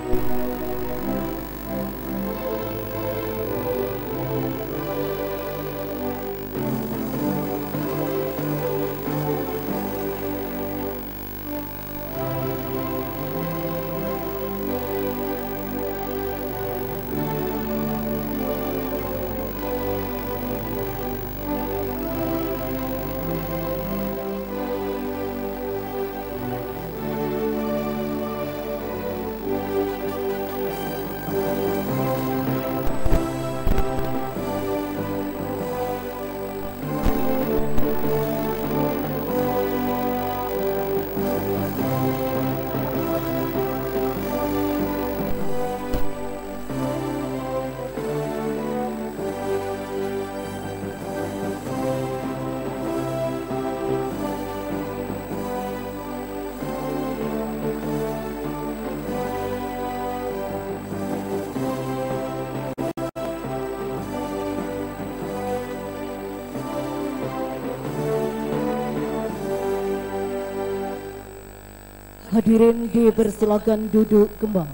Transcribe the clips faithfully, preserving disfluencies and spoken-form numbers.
Hadirin dipersilakan duduk kembali.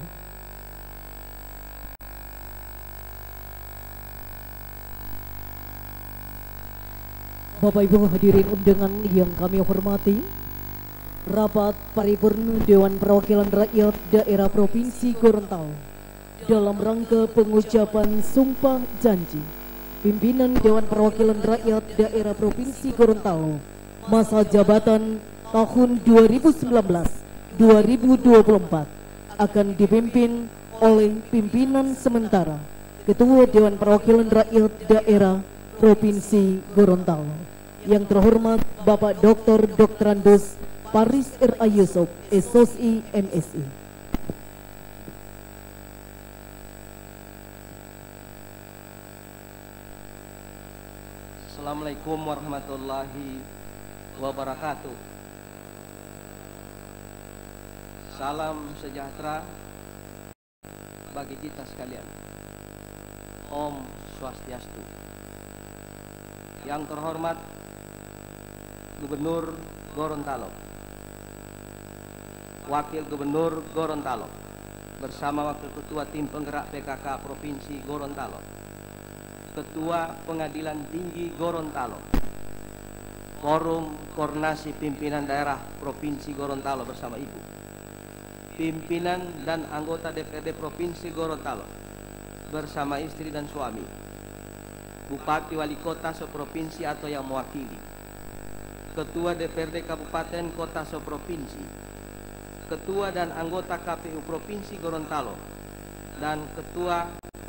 Bapak Ibu hadirin undangan yang kami hormati, rapat paripurna Dewan Perwakilan Rakyat Daerah Provinsi Gorontalo dalam rangka pengucapan sumpah janji pimpinan Dewan Perwakilan Rakyat Daerah Provinsi Gorontalo masa jabatan tahun dua ribu sembilan belas dua ribu dua puluh empat akan dipimpin oleh pimpinan sementara Ketua Dewan Perwakilan Rakyat Daerah Provinsi Gorontalo yang terhormat Bapak Doktor Doktorandus Paris R A Yusuf, S O S I M Si. Assalamualaikum warahmatullahi wabarakatuh. Salam sejahtera bagi kita sekalian. Om Swastiastu. Yang terhormat Gubernur Gorontalo, Wakil Gubernur Gorontalo bersama Wakil Ketua Tim Penggerak P K K Provinsi Gorontalo, Ketua Pengadilan Tinggi Gorontalo, Forum Koordinasi Pimpinan Daerah Provinsi Gorontalo bersama Ibu, pimpinan dan anggota D P R D Provinsi Gorontalo bersama istri dan suami, Bupati Wali Kota seprovinsi atau yang mewakili, Ketua D P R D Kabupaten Kota seprovinsi, Ketua dan anggota K P U Provinsi Gorontalo, dan Ketua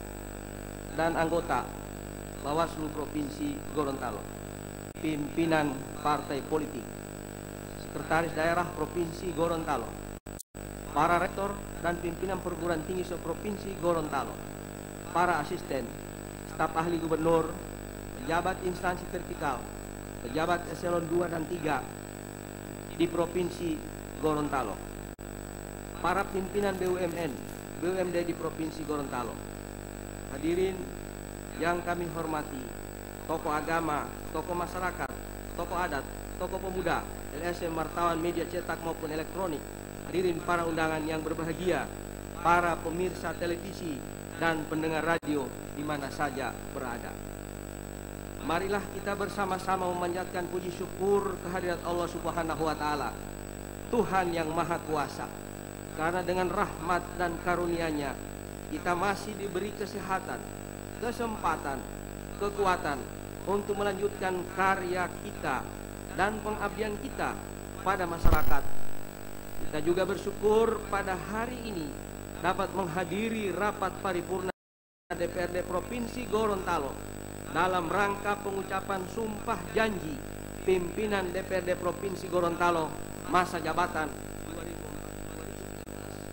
dan anggota Bawaslu Provinsi Gorontalo, pimpinan partai politik, Sekretaris Daerah Provinsi Gorontalo, para rektor dan pimpinan perguruan tinggi seprovinsi Gorontalo, para asisten, staf ahli gubernur, pejabat instansi vertikal, pejabat eselon dua dan tiga di Provinsi Gorontalo, para pimpinan B U M N, B U M D di Provinsi Gorontalo. Hadirin yang kami hormati, tokoh agama, tokoh masyarakat, tokoh adat, tokoh pemuda, L S M, wartawan, media cetak maupun elektronik, hadirin para undangan yang berbahagia, para pemirsa televisi dan pendengar radio di mana saja berada. Marilah kita bersama-sama memanjatkan puji syukur kehadirat Allah Subhanahu wa taala, Tuhan yang Maha Kuasa. Karena dengan rahmat dan karunia-Nya kita masih diberi kesehatan, kesempatan, kekuatan untuk melanjutkan karya kita dan pengabdian kita pada masyarakat. Kita juga bersyukur pada hari ini dapat menghadiri rapat paripurna D P R D Provinsi Gorontalo dalam rangka pengucapan sumpah janji pimpinan D P R D Provinsi Gorontalo masa jabatan dua ribu empat belas.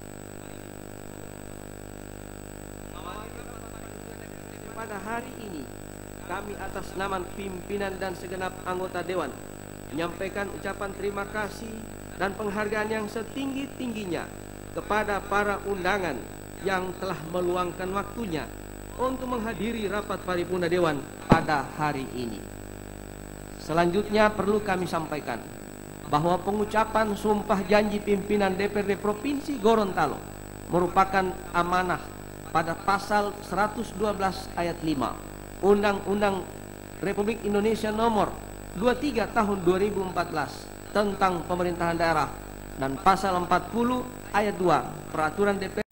Pada hari ini kami atas nama pimpinan dan segenap anggota Dewan menyampaikan ucapan terima kasih dan penghargaan yang setinggi-tingginya kepada para undangan yang telah meluangkan waktunya untuk menghadiri rapat paripurna Dewan pada hari ini. Selanjutnya perlu kami sampaikan bahwa pengucapan sumpah janji pimpinan D P R D Provinsi Gorontalo merupakan amanah pada pasal seratus dua belas ayat lima Undang-Undang Republik Indonesia nomor dua puluh tiga tahun dua ribu empat belas tentang pemerintahan daerah dan pasal empat puluh ayat dua Peraturan D P R.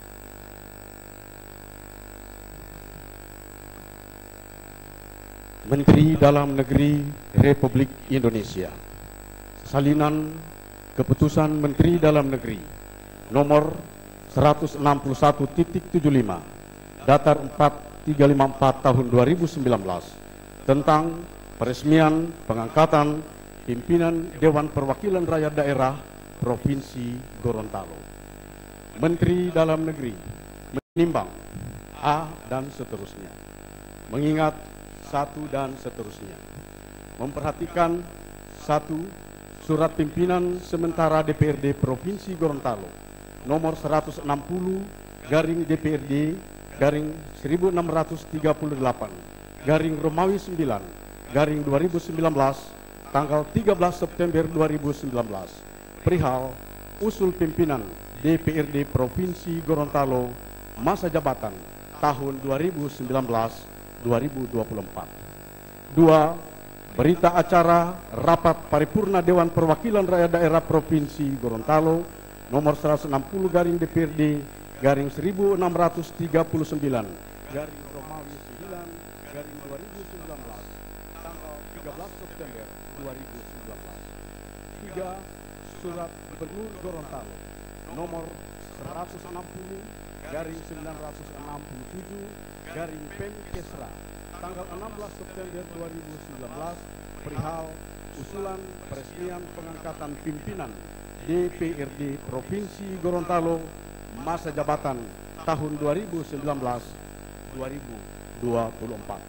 Menteri Dalam Negeri Republik Indonesia. Salinan Keputusan Menteri Dalam Negeri nomor seratus enam puluh satu titik tujuh lima Datar empat tiga lima empat tahun dua ribu sembilan belas tentang peresmian pengangkatan pimpinan Dewan Perwakilan Rakyat Daerah Provinsi Gorontalo. Menteri Dalam Negeri menimbang A dan seterusnya, mengingat satu dan seterusnya, memperhatikan satu surat pimpinan sementara D P R D Provinsi Gorontalo nomor seratus enam puluh garing D P R D garing seribu enam ratus tiga puluh delapan garing Romawi sembilan garing dua ribu sembilan belas tanggal tiga belas September dua ribu sembilan belas perihal usul pimpinan D P R D Provinsi Gorontalo masa jabatan tahun dua ribu sembilan belas sampai dua ribu dua puluh empat. Dua. Berita acara Rapat Paripurna Dewan Perwakilan Rakyat Daerah Provinsi Gorontalo nomor seratus enam puluh garing D P R D garing seribu enam ratus tiga puluh sembilan garing Romawi sembilan garing dua ribu sembilan belas tanggal tiga belas September dua ribu sembilan belas. Tiga. Surat Gubernur Gorontalo nomor seratus enam puluh garing sembilan ratus enam puluh tujuh garing Pemkesra tanggal enam belas September dua ribu sembilan belas perihal usulan peresmian pengangkatan pimpinan D P R D Provinsi Gorontalo masa jabatan tahun dua ribu sembilan belas sampai dua ribu dua puluh empat.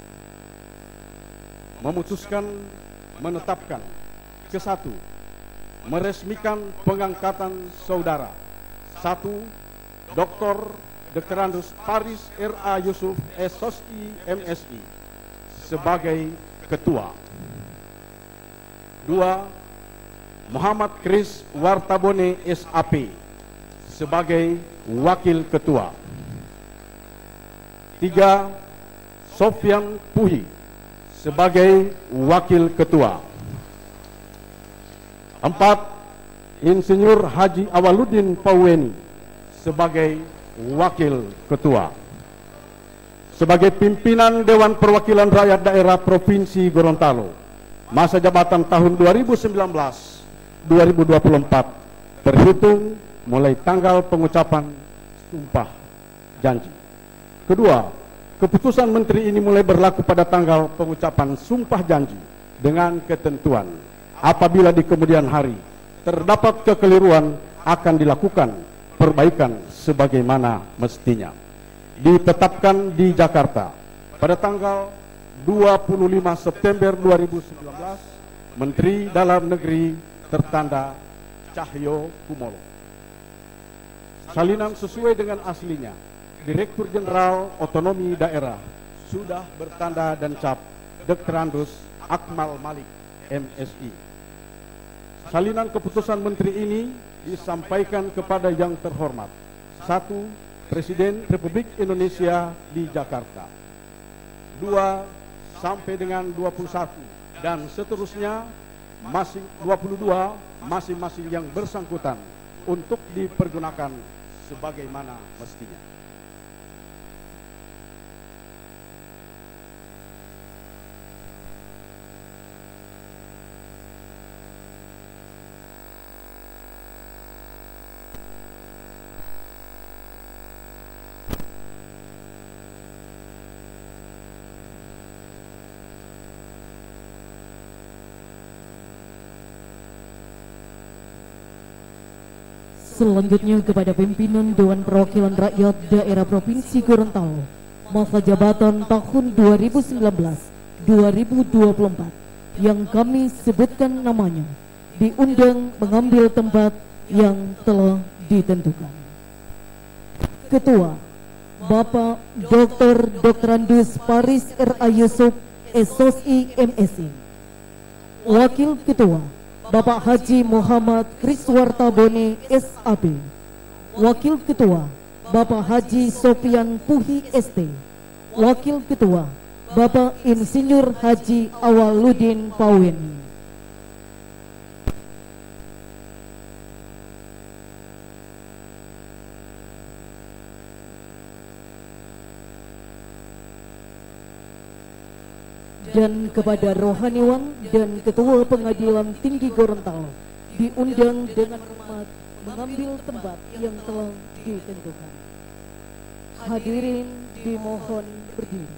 Memutuskan menetapkan ke satu, meresmikan pengangkatan saudara satu Doktor Dekranus Paris R A Yusuf S O S I M S I sebagai ketua. Dua. Muhammad Kris Wartabone S A P sebagai wakil ketua. Tiga. Sofyan Puhi sebagai wakil ketua. Empat. Insinyur Haji Awaludin Pauweni sebagai wakil ketua. Sebagai pimpinan Dewan Perwakilan Rakyat Daerah Provinsi Gorontalo masa jabatan tahun dua ribu sembilan belas sampai dua ribu dua puluh empat terhitung mulai tanggal pengucapan sumpah janji. Kedua, keputusan menteri ini mulai berlaku pada tanggal pengucapan sumpah janji dengan ketentuan apabila di kemudian hari terdapat kekeliruan akan dilakukan perbaikan sebagaimana mestinya. Ditetapkan di Jakarta pada tanggal dua puluh lima September dua ribu sembilan belas, Menteri Dalam Negeri tertanda Cahyo Kumolo. Salinan sesuai dengan aslinya, Direktur Jenderal Otonomi Daerah sudah bertanda dan cap Dekranus Akmal Malik M S I. Salinan keputusan menteri ini disampaikan kepada yang terhormat. Satu. Presiden Republik Indonesia di Jakarta. Dua. Sampai dengan dua puluh satu dan seterusnya masing dua puluh dua masing-masing yang bersangkutan untuk dipergunakan sebagaimana mestinya. Selanjutnya kepada pimpinan Dewan Perwakilan Rakyat Daerah Provinsi Gorontalo masa jabatan tahun dua ribu sembilan belas sampai dua ribu dua puluh empat yang kami sebutkan namanya diundang mengambil tempat yang telah ditentukan. Ketua Bapak Doktor Dekranus Paris R A Yusuf S O S I M S I. Wakil Ketua Bapak Haji Muhammad Kris Wartabone S A P. Wakil Ketua Bapak Haji Sofian Puhi S T. Wakil Ketua Bapak Insinyur Haji Awaludin Pawin. Dan kepada rohaniwan dan Ketua Pengadilan Tinggi Gorontalo diundang dengan hormat mengambil tempat yang telah ditentukan. Hadirin dimohon berdiri.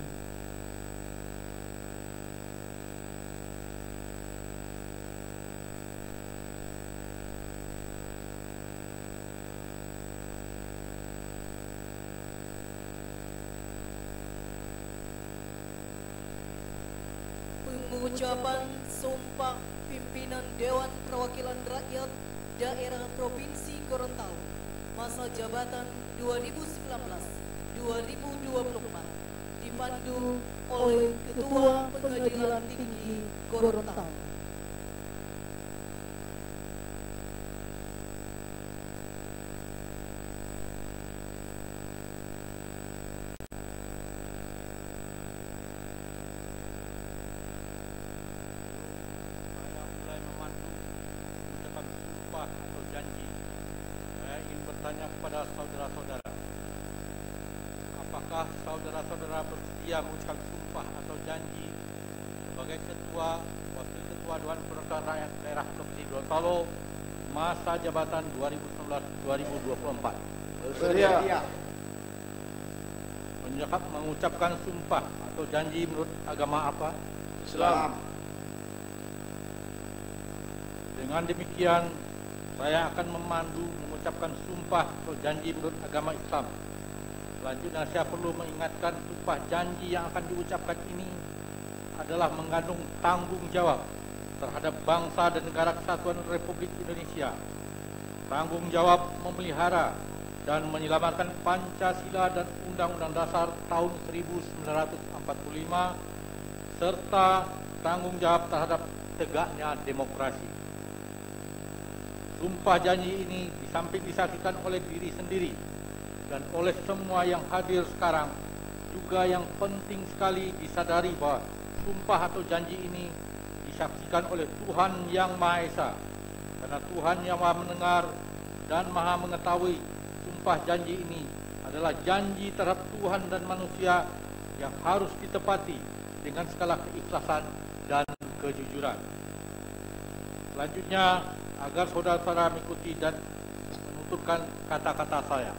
Pengucapan Sumpah Pimpinan Dewan Perwakilan Rakyat Daerah Provinsi Gorontalo masa jabatan dua ribu sembilan belas sampai dua ribu dua puluh empat dipandu oleh Ketua Pengadilan Tinggi Gorontalo. Bertanya kepada saudara-saudara, apakah saudara-saudara bersedia mengucapkan sumpah atau janji sebagai ketua, wakil ketua Dewan Perwakilan Rakyat Daerah Provinsi Gorontalo masa jabatan dua ribu sembilan belas sampai dua ribu dua puluh empat? Bersedia. Mengucapkan sumpah atau janji menurut agama apa? Islam. Dengan demikian, saya akan memandu mengucapkan sumpah atau janji menurut agama Islam. Selanjutnya saya perlu mengingatkan sumpah janji yang akan diucapkan ini adalah mengandung tanggung jawab terhadap bangsa dan negara kesatuan Republik Indonesia. Tanggung jawab memelihara dan menyelamatkan Pancasila dan Undang-Undang Dasar tahun seribu sembilan ratus empat puluh lima serta tanggung jawab terhadap tegaknya demokrasi. Sumpah janji ini di samping disaksikan oleh diri sendiri dan oleh semua yang hadir sekarang, juga yang penting sekali disadari bahwa sumpah atau janji ini disaksikan oleh Tuhan Yang Maha Esa. Karena Tuhan Yang Maha Mendengar dan Maha Mengetahui, sumpah janji ini adalah janji terhadap Tuhan dan manusia yang harus ditepati dengan segala keikhlasan dan kejujuran. Selanjutnya, agar saudara-saudara mengikuti dan menuturkan kata-kata saya.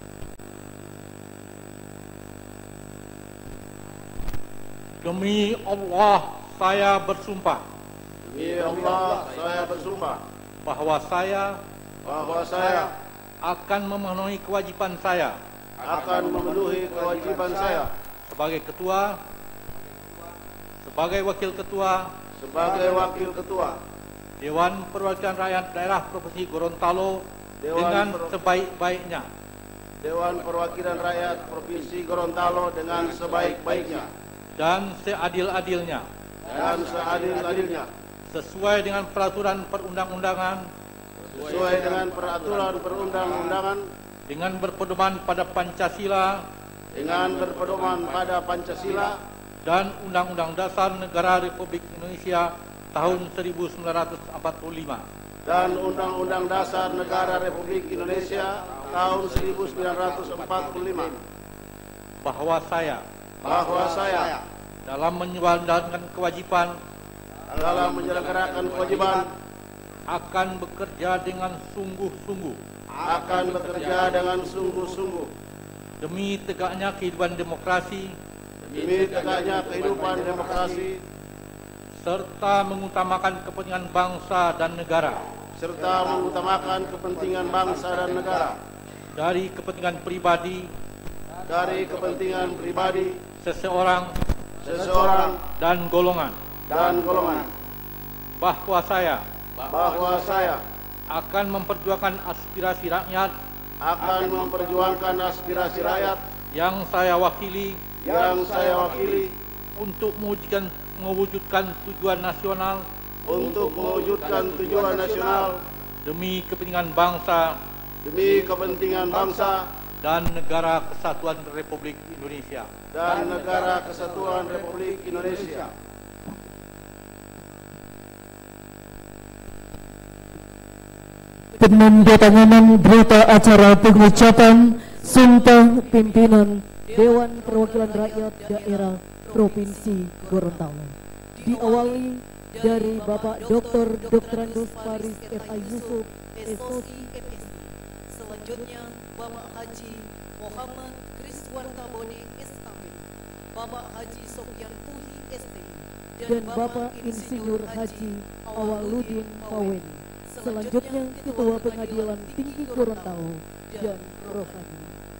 Demi Allah, saya bersumpah. Demi Allah, saya bersumpah Bahwa saya bahwa saya akan memenuhi kewajiban saya akan memenuhi kewajiban saya sebagai ketua, sebagai wakil ketua sebagai wakil ketua Dewan Perwakilan Rakyat Daerah Provinsi Gorontalo Dewan dengan Per- sebaik-baiknya, Dewan Perwakilan Rakyat Provinsi Gorontalo dengan sebaik-baiknya dan seadil-adilnya, dan seadil-adilnya sesuai dengan peraturan perundang-undangan, sesuai dengan peraturan perundang-undangan dengan berpedoman pada Pancasila dengan berpedoman pada Pancasila dan Undang-Undang Dasar Negara Republik Indonesia tahun seribu sembilan ratus empat puluh lima, dan Undang-Undang Dasar Negara Republik Indonesia tahun seribu sembilan ratus empat puluh lima, bahwa saya bahwa saya dalam menjalankan kewajiban dalam menyelenggarakan kewajiban akan bekerja dengan sungguh-sungguh akan bekerja dengan sungguh-sungguh demi tegaknya kehidupan demokrasi demi tegaknya kehidupan demokrasi serta mengutamakan kepentingan bangsa dan negara serta mengutamakan kepentingan bangsa dan negara dari kepentingan pribadi dari kepentingan pribadi seseorang seseorang dan golongan, dan golongan, bahwa saya bahwa saya akan memperjuangkan aspirasi rakyat akan memperjuangkan aspirasi rakyat yang saya wakili yang saya wakili untuk mewujudkan, mewujudkan tujuan nasional untuk mewujudkan tujuan nasional demi kepentingan bangsa demi kepentingan bangsa dan Negara Kesatuan Republik Indonesia dan Negara Kesatuan Republik Indonesia. Penandatanganan berita acara pengucapan Sumpah Pimpinan Dewan Perwakilan Rakyat Daerah Provinsi Gorontalo diawali dari Bapak Doktor Doktor Andus Paris R A Yusuf S O S I M S I. Selanjutnya Bapak Haji Muhammad Kriswarta Boni S A B, Bapak Haji Sofyan Puhi S T, dan Bapak Insinyur Haji Awaludin Paweni. Selanjutnya Ketua Pengadilan Tinggi Gorontalo dan Rohani.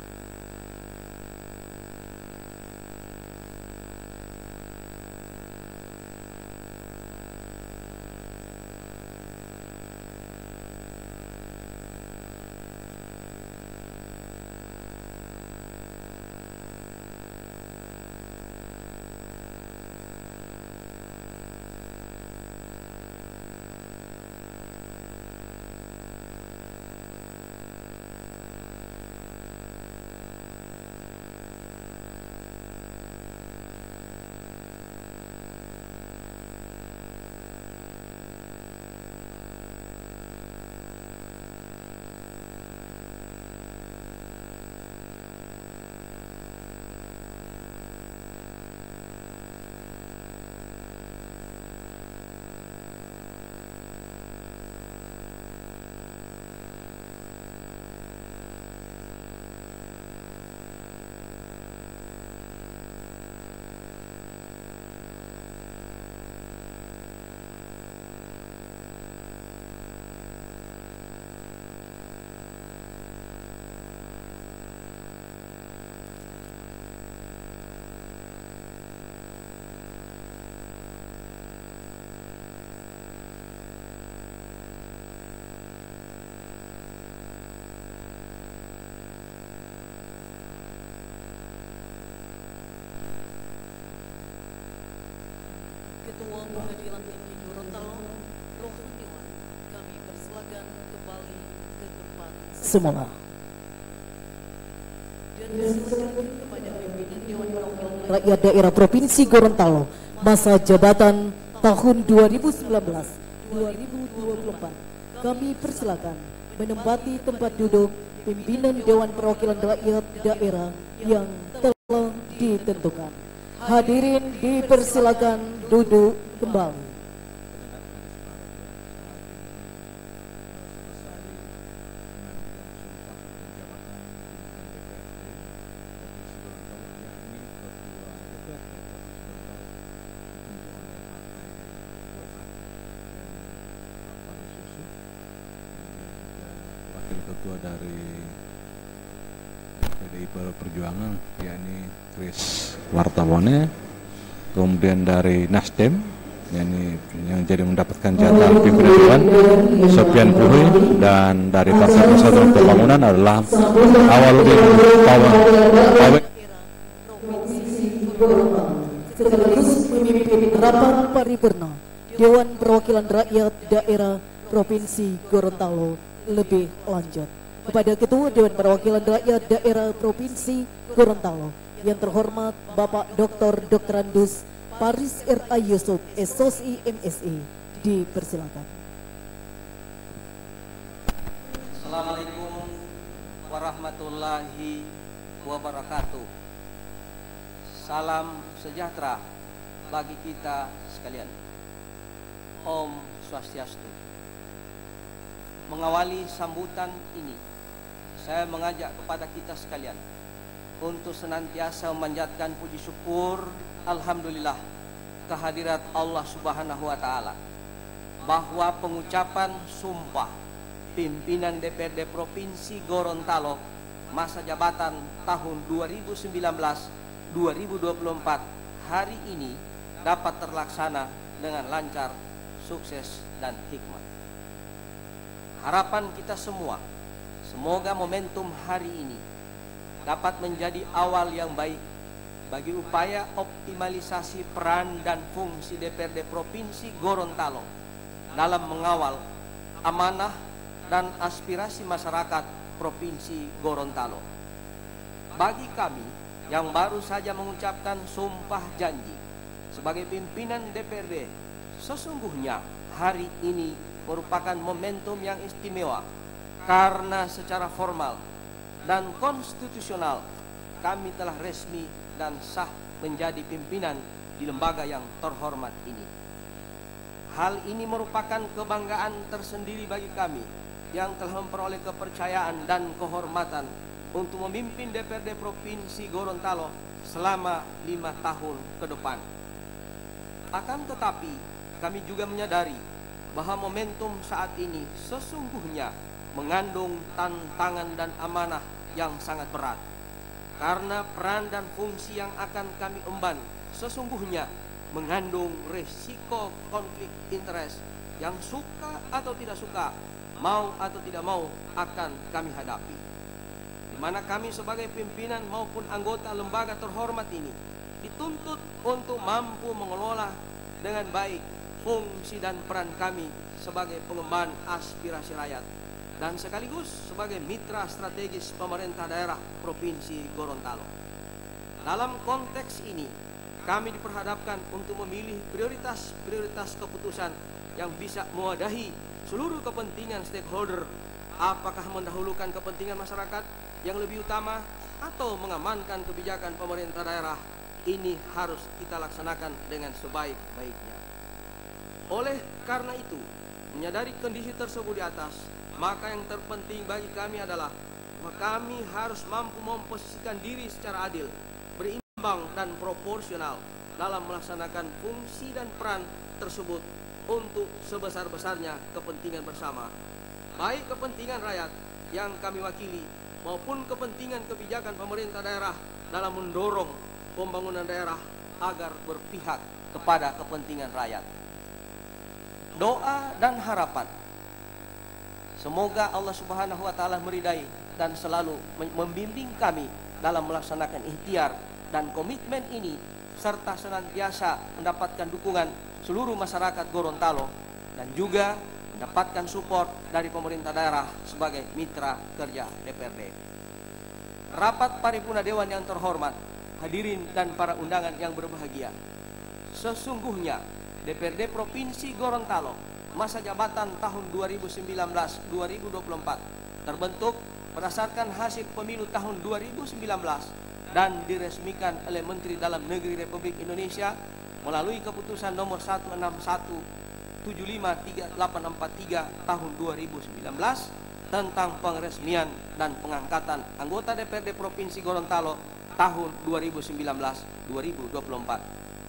Ketua Pengadilan Tinggi Gorontalo, Rohaniwan, kami persilakan kembali ke tempat semula. Dan diserahkan kepada pimpinan Dewan Perwakilan Rakyat Daerah Provinsi Gorontalo masa jabatan tahun dua ribu sembilan belas dua ribu dua puluh empat. Kami persilakan menempati tempat duduk pimpinan Dewan Perwakilan Rakyat Daerah yang telah ditentukan. Hadirin dipersilakan duduk kembali. Wakil Ketua dari P D I Perjuangan yakni Kris Wartabone, kemudian dari Nasdem yakni yang jadi mendapatkan jatah pimpinan dewan Sofyan Puhi, dan dari Partai Persatuan Pembangunan adalah Awaludin Paweni. Sekaligus memimpin rapat paripurna Dewan Perwakilan Rakyat Daerah Provinsi Gorontalo lebih lanjut. Kepada Ketua Dewan Perwakilan Rakyat Daerah Provinsi Gorontalo yang terhormat Bapak Doktor Doktor Andus Paris R A Yusuf S O S I M S I, dipersilakan. Assalamualaikum warahmatullahi wabarakatuh. Salam sejahtera bagi kita sekalian. Om Swastiastu. Mengawali sambutan ini, saya mengajak kepada kita sekalian untuk senantiasa memanjatkan puji syukur alhamdulillah kehadirat Allah Subhanahu wa taala, bahwa pengucapan sumpah pimpinan D P R D Provinsi Gorontalo masa jabatan tahun dua ribu sembilan belas dua ribu dua puluh empat hari ini dapat terlaksana dengan lancar, sukses dan hikmat. Harapan kita semua, semoga momentum hari ini dapat menjadi awal yang baik bagi upaya optimalisasi peran dan fungsi D P R D Provinsi Gorontalo dalam mengawal amanah dan aspirasi masyarakat Provinsi Gorontalo. bagi kami yang baru saja mengucapkan sumpah janji sebagai pimpinan D P R D, sesungguhnya hari ini merupakan momentum yang istimewa karena secara formal dan konstitusional kami telah resmi dan sah menjadi pimpinan di lembaga yang terhormat ini. Hal ini merupakan kebanggaan tersendiri bagi kami yang telah memperoleh kepercayaan dan kehormatan untuk memimpin D P R D Provinsi Gorontalo selama lima tahun ke depan. Akan tetapi, kami juga menyadari bahwa momentum saat ini sesungguhnya mengandung tantangan dan amanah yang sangat berat. Karena peran dan fungsi yang akan kami emban sesungguhnya mengandung risiko konflik interest yang suka atau tidak suka, mau atau tidak mau akan kami hadapi. Di mana kami sebagai pimpinan maupun anggota lembaga terhormat ini dituntut untuk mampu mengelola dengan baik fungsi dan peran kami sebagai pengemban aspirasi rakyat dan sekaligus sebagai mitra strategis pemerintah daerah Provinsi Gorontalo. Dalam konteks ini, kami diperhadapkan untuk memilih prioritas-prioritas keputusan yang bisa mewadahi seluruh kepentingan stakeholder, apakah mendahulukan kepentingan masyarakat yang lebih utama atau mengamankan kebijakan pemerintah daerah. Ini harus kita laksanakan dengan sebaik-baiknya. Oleh karena itu, menyadari kondisi tersebut di atas, maka yang terpenting bagi kami adalah bahwa kami harus mampu memposisikan diri secara adil, berimbang dan proporsional dalam melaksanakan fungsi dan peran tersebut untuk sebesar-besarnya kepentingan bersama, baik kepentingan rakyat yang kami wakili maupun kepentingan kebijakan pemerintah daerah dalam mendorong pembangunan daerah agar berpihak kepada kepentingan rakyat. Doa dan harapan, semoga Allah Subhanahu wa taala meridai dan selalu membimbing kami dalam melaksanakan ikhtiar dan komitmen ini, serta senantiasa mendapatkan dukungan seluruh masyarakat Gorontalo dan juga mendapatkan support dari pemerintah daerah sebagai mitra kerja D P R D. Rapat paripurna Dewan yang terhormat, hadirin dan para undangan yang berbahagia, sesungguhnya D P R D Provinsi Gorontalo masa jabatan tahun dua ribu sembilan belas sampai dua ribu dua puluh empat terbentuk berdasarkan hasil pemilu tahun dua ribu sembilan belas dan diresmikan oleh Menteri Dalam Negeri Republik Indonesia melalui keputusan nomor seratus enam puluh satu tujuh lima tiga delapan empat tiga tahun dua ribu sembilan belas tentang penresmian dan pengangkatan anggota D P R D Provinsi Gorontalo tahun dua ribu sembilan belas sampai dua ribu dua puluh empat.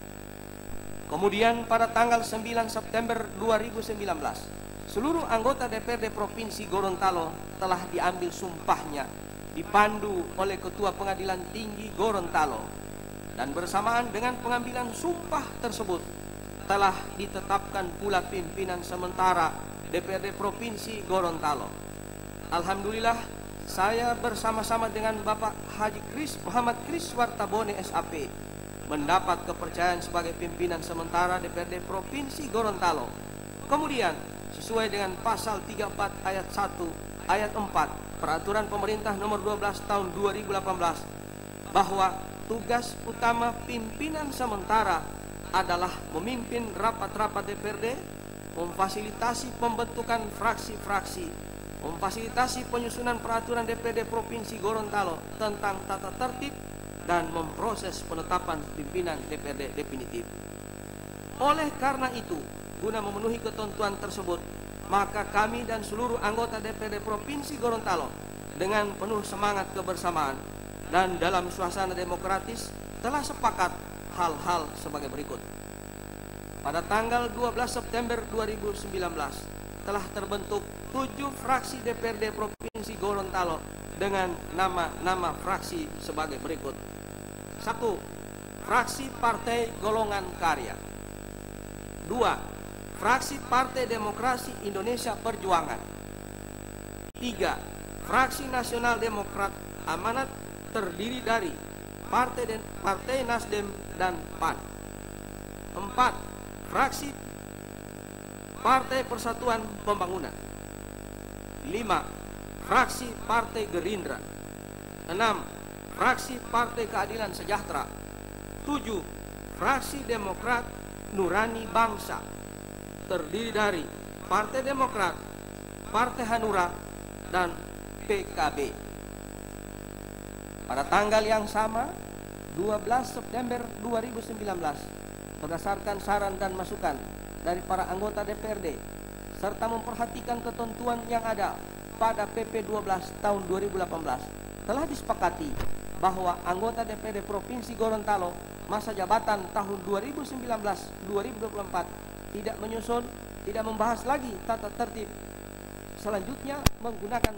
Kemudian pada tanggal sembilan September dua ribu sembilan belas, seluruh anggota D P R D Provinsi Gorontalo telah diambil sumpahnya dipandu oleh Ketua Pengadilan Tinggi Gorontalo, dan bersamaan dengan pengambilan sumpah tersebut telah ditetapkan pula pimpinan sementara D P R D Provinsi Gorontalo. Alhamdulillah, saya bersama-sama dengan Bapak Haji Kris Muhammad Kris Wartabone S A P mendapat kepercayaan sebagai pimpinan sementara D P R D Provinsi Gorontalo. Kemudian, sesuai dengan pasal tiga puluh empat ayat satu ayat empat Peraturan Pemerintah nomor dua belas tahun dua ribu delapan belas bahwa tugas utama pimpinan sementara adalah memimpin rapat-rapat D P R D, memfasilitasi pembentukan fraksi-fraksi, memfasilitasi penyusunan peraturan D P R D Provinsi Gorontalo tentang tata tertib, dan memproses penetapan pimpinan D P R D definitif. Oleh karena itu, guna memenuhi ketentuan tersebut, maka kami dan seluruh anggota D P R D Provinsi Gorontalo dengan penuh semangat kebersamaan dan dalam suasana demokratis telah sepakat hal-hal sebagai berikut. Pada tanggal dua belas September dua ribu sembilan belas telah terbentuk tujuh fraksi D P R D Provinsi Gorontalo dengan nama-nama fraksi sebagai berikut. Satu, Fraksi Partai Golongan Karya. Dua, Fraksi Partai Demokrasi Indonesia Perjuangan. Tiga, Fraksi Nasional Demokrat Amanat terdiri dari Partai, Den, Partai Nasdem dan P A N. Empat, Fraksi Partai Persatuan Pembangunan. Lima, Fraksi Partai Gerindra. Enam, fraksi Partai Keadilan Sejahtera. Tujuh, fraksi Demokrat Nurani Bangsa, terdiri dari Partai Demokrat, Partai Hanura, dan P K B. Pada tanggal yang sama, dua belas September dua ribu sembilan belas, berdasarkan saran dan masukan dari para anggota D P R D, serta memperhatikan ketentuan yang ada pada P P dua belas tahun dua ribu delapan belas, telah disepakati bahwa anggota D P R D Provinsi Gorontalo masa jabatan tahun dua ribu sembilan belas sampai dua ribu dua puluh empat tidak menyusun, tidak membahas lagi tata tertib selanjutnya menggunakan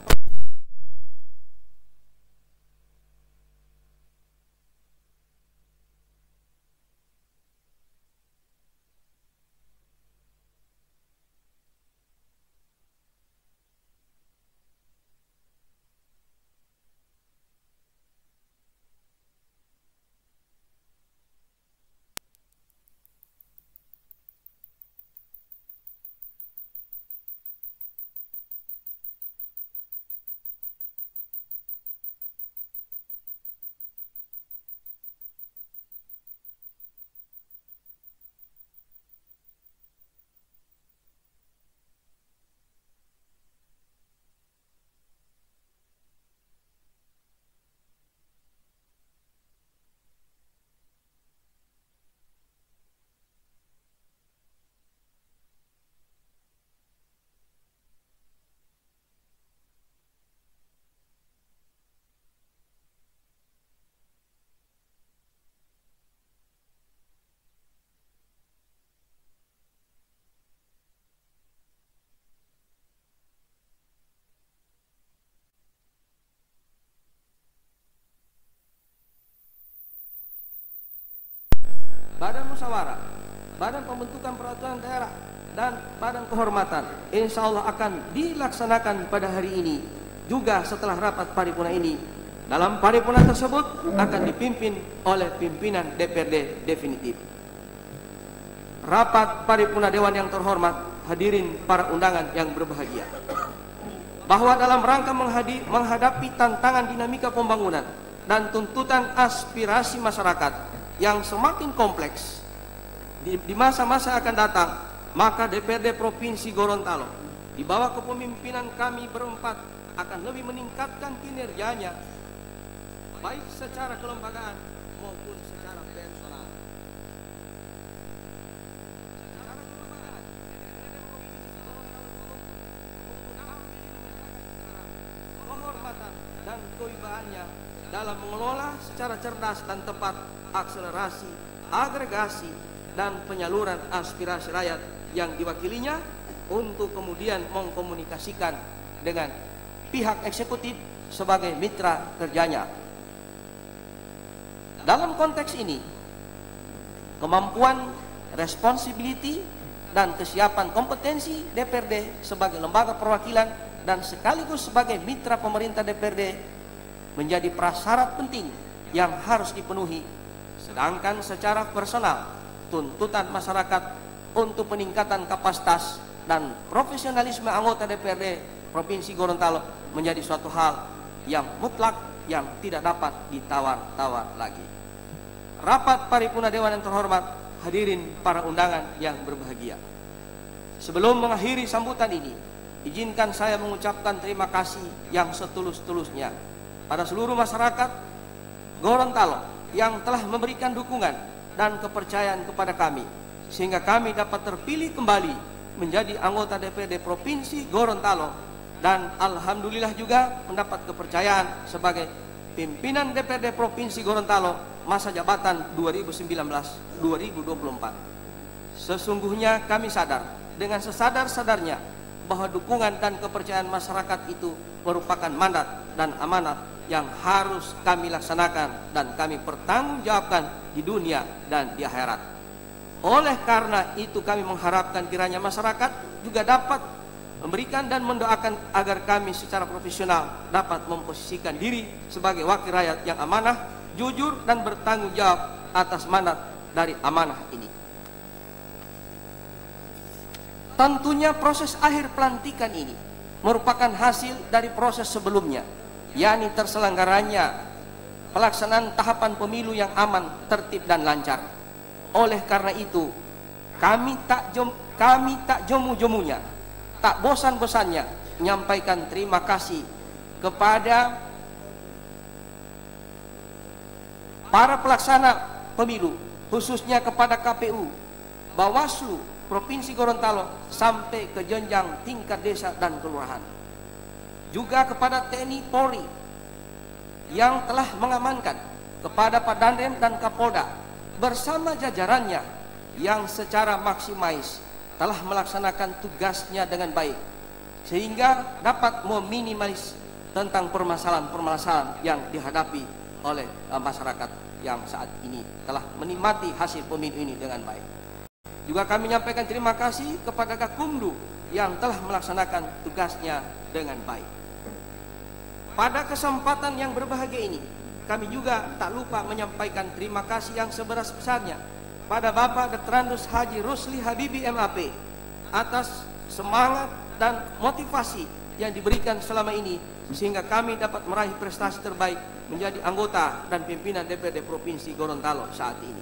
Badan Musyawarah, Badan Pembentukan Peraturan Daerah, dan Badan Kehormatan insya Allah akan dilaksanakan pada hari ini juga setelah rapat paripurna ini. Dalam paripurna tersebut akan dipimpin oleh pimpinan D P R D definitif. Rapat paripurna Dewan yang terhormat, hadirin para undangan yang berbahagia, bahwa dalam rangka menghadapi tantangan dinamika pembangunan dan tuntutan aspirasi masyarakat yang semakin kompleks di, di masa-masa akan datang, maka D P R D Provinsi Gorontalo di bawah kepemimpinan kami berempat akan lebih meningkatkan kinerjanya baik secara kelembagaan maupun secara personal. Secara kelembagaan, kehormatan dan kewibawaannya dalam mengelola secara cerdas dan tepat akselerasi, agregasi, dan penyaluran aspirasi rakyat yang diwakilinya untuk kemudian mengkomunikasikan dengan pihak eksekutif sebagai mitra kerjanya. Dalam konteks ini, kemampuan, responsibility, dan kesiapan kompetensi D P R D sebagai lembaga perwakilan dan sekaligus sebagai mitra pemerintah D P R D menjadi prasyarat penting yang harus dipenuhi. Sedangkan secara personal, tuntutan masyarakat untuk peningkatan kapasitas dan profesionalisme anggota D P R D Provinsi Gorontalo menjadi suatu hal yang mutlak yang tidak dapat ditawar-tawar lagi. Rapat paripurna Dewan yang terhormat, hadirin para undangan yang berbahagia. Sebelum mengakhiri sambutan ini, izinkan saya mengucapkan terima kasih yang setulus-tulusnya pada seluruh masyarakat Gorontalo yang telah memberikan dukungan dan kepercayaan kepada kami, sehingga kami dapat terpilih kembali menjadi anggota D P R D Provinsi Gorontalo, dan alhamdulillah juga mendapat kepercayaan sebagai pimpinan D P R D Provinsi Gorontalo masa jabatan dua ribu sembilan belas sampai dua ribu dua puluh empat. Sesungguhnya kami sadar dengan sesadar-sadarnya bahwa dukungan dan kepercayaan masyarakat itu merupakan mandat dan amanat yang harus kami laksanakan dan kami pertanggungjawabkan di dunia dan di akhirat. Oleh karena itu kami mengharapkan kiranya masyarakat juga dapat memberikan dan mendoakan agar kami secara profesional dapat memposisikan diri sebagai wakil rakyat yang amanah, jujur, dan bertanggung jawab atas mandat dari amanah ini. Tentunya proses akhir pelantikan ini merupakan hasil dari proses sebelumnya, yakni terselenggaranya pelaksanaan tahapan pemilu yang aman, tertib dan lancar. Oleh karena itu, kami tak jom, kami tak jemu-jemunya, tak bosan-bosannya menyampaikan terima kasih kepada para pelaksana pemilu, khususnya kepada K P U, Bawaslu Provinsi Gorontalo sampai ke jenjang tingkat desa dan kelurahan. Juga kepada T N I Polri yang telah mengamankan, kepada Pak Danrem dan Kapolda bersama jajarannya yang secara maksimalis telah melaksanakan tugasnya dengan baik, sehingga dapat meminimalis tentang permasalahan-permasalahan yang dihadapi oleh uh, masyarakat yang saat ini telah menikmati hasil pemilu ini dengan baik. Juga kami menyampaikan terima kasih kepada Gakumdu yang telah melaksanakan tugasnya dengan baik. Pada kesempatan yang berbahagia ini, kami juga tak lupa menyampaikan terima kasih yang seberas-besarnya pada Bapak Doktor Andes Haji Rusli Habibie M A P atas semangat dan motivasi yang diberikan selama ini, sehingga kami dapat meraih prestasi terbaik menjadi anggota dan pimpinan D P R D Provinsi Gorontalo saat ini.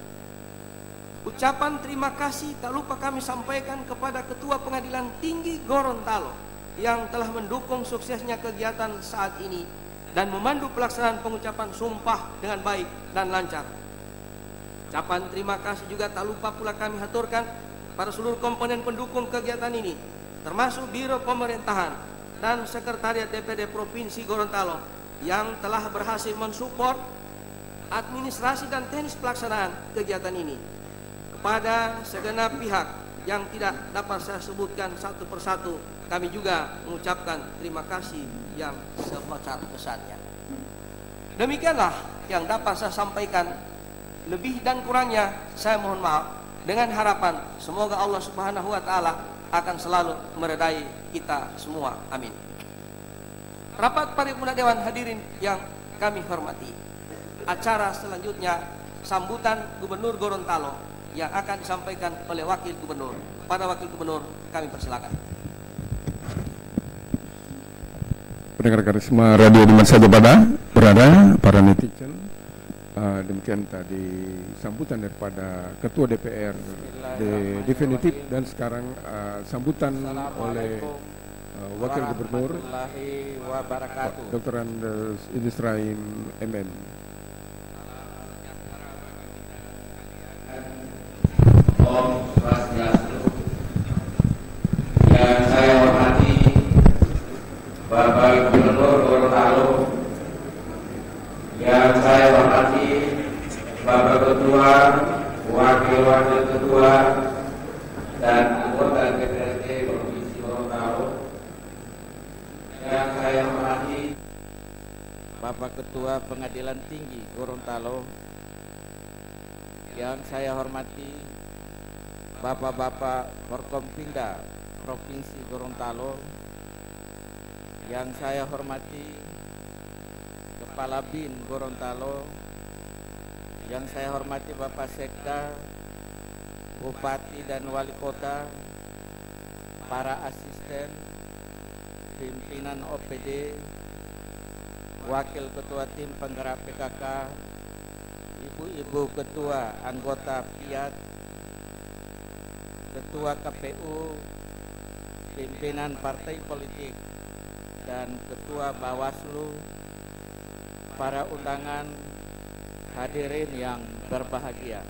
Ucapan terima kasih tak lupa kami sampaikan kepada Ketua Pengadilan Tinggi Gorontalo yang telah mendukung suksesnya kegiatan saat ini dan memandu pelaksanaan pengucapan sumpah dengan baik dan lancar. Ucapan terima kasih juga tak lupa pula kami haturkan pada seluruh komponen pendukung kegiatan ini, termasuk Biro Pemerintahan dan Sekretariat D P R D Provinsi Gorontalo yang telah berhasil mensupport administrasi dan teknis pelaksanaan kegiatan ini. Kepada segenap pihak yang tidak dapat saya sebutkan satu persatu, kami juga mengucapkan terima kasih yang sebesar-besarnya. Demikianlah yang dapat saya sampaikan. Lebih dan kurangnya saya mohon maaf, dengan harapan semoga Allah Subhanahu wa Ta'ala akan selalu meredai kita semua. Amin. Rapat Paripurna Dewan hadirin yang kami hormati, acara selanjutnya sambutan Gubernur Gorontalo yang akan disampaikan oleh Wakil Gubernur. Pada Wakil Gubernur kami persilakan. Pendengar karisma radio di mana saja pada berada, para netizen, uh, demikian tadi sambutan daripada Ketua D P R D definitif, dan sekarang uh, sambutan oleh uh, Wakil Gubernur Doktor Andes Idris Rahim M M. Om Swastiastu. Yang saya hormati Bapak Gubernur Gorontalo, yang saya hormati Bapak Ketua, Wakil-Wakil Ketua, dan anggota D P R D Provinsi Gorontalo, yang saya hormati Bapak Ketua Pengadilan Tinggi Gorontalo, yang saya hormati Bapak-bapak Forkompinda Provinsi Gorontalo, yang saya hormati Kepala B I N Gorontalo, yang saya hormati Bapak Sekda, Bupati dan Wali Kota, para asisten, pimpinan O P D, Wakil Ketua Tim Penggerak P K K, Ibu-ibu Ketua Anggota P I A T, Ketua K P U, pimpinan partai politik, dan Ketua Bawaslu, para undangan, hadirin yang berbahagia.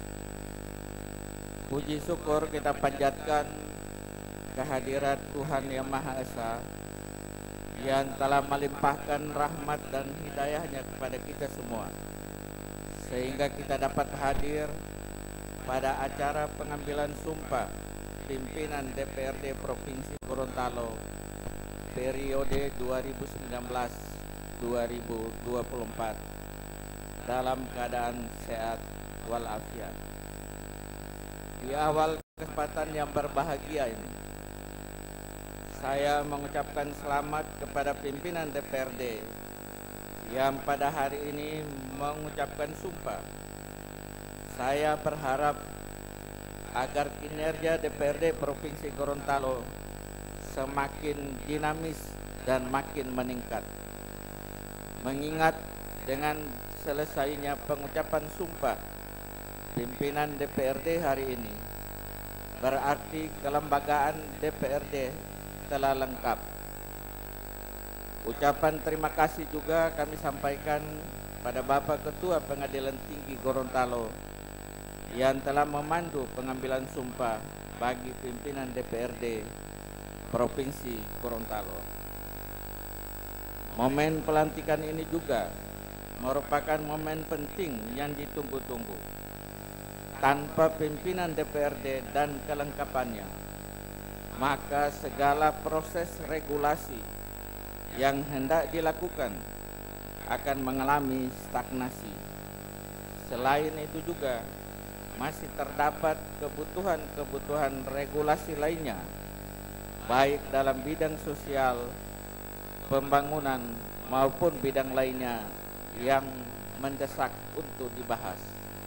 Puji syukur kita panjatkan kehadirat Tuhan Yang Maha Esa yang telah melimpahkan rahmat dan hidayahnya kepada kita semua, sehingga kita dapat hadir pada acara pengambilan sumpah pimpinan D P R D Provinsi Gorontalo periode dua ribu sembilan belas dua ribu dua puluh empat dalam keadaan sehat walafiat. Di awal kesempatan yang berbahagia ini, saya mengucapkan selamat kepada pimpinan D P R D yang pada hari ini mengucapkan sumpah. Saya berharap agar kinerja D P R D Provinsi Gorontalo semakin dinamis dan makin meningkat. Mengingat dengan selesainya pengucapan sumpah pimpinan D P R D hari ini, berarti kelembagaan D P R D telah lengkap. Ucapan terima kasih juga kami sampaikan pada Bapak Ketua Pengadilan Tinggi Gorontalo yang telah memandu pengambilan sumpah bagi pimpinan D P R D Provinsi Gorontalo. Momen pelantikan ini juga merupakan momen penting yang ditunggu-tunggu. Tanpa pimpinan D P R D dan kelengkapannya, maka segala proses regulasi yang hendak dilakukan akan mengalami stagnasi. Selain itu juga masih terdapat kebutuhan-kebutuhan regulasi lainnya, baik dalam bidang sosial, pembangunan maupun bidang lainnya yang mendesak untuk dibahas.